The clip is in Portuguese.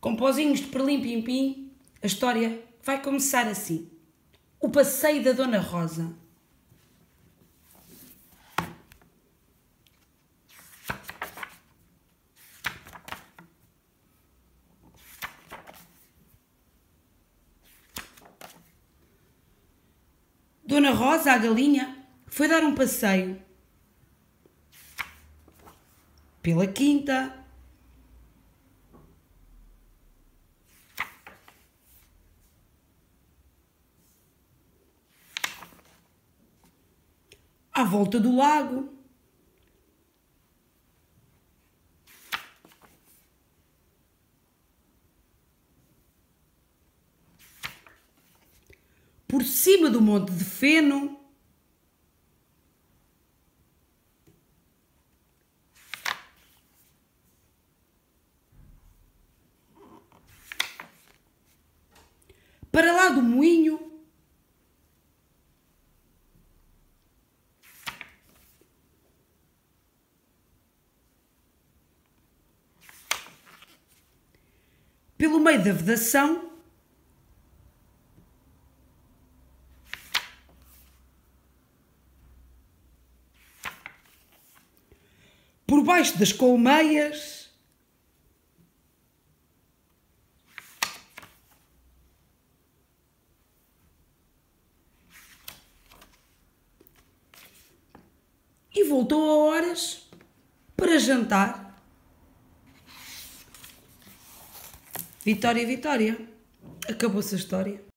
Com pozinhos de perlim-pim-pim, a história vai começar assim. O passeio da Dona Rosa. Dona Rosa, a galinha, foi dar um passeio pela quinta. À volta do lago. Por cima do monte de feno. Para lá do moinho. Pelo meio da vedação. Por baixo das colmeias. E voltou a horas para jantar. Vitória, Vitória. Acabou-se a história.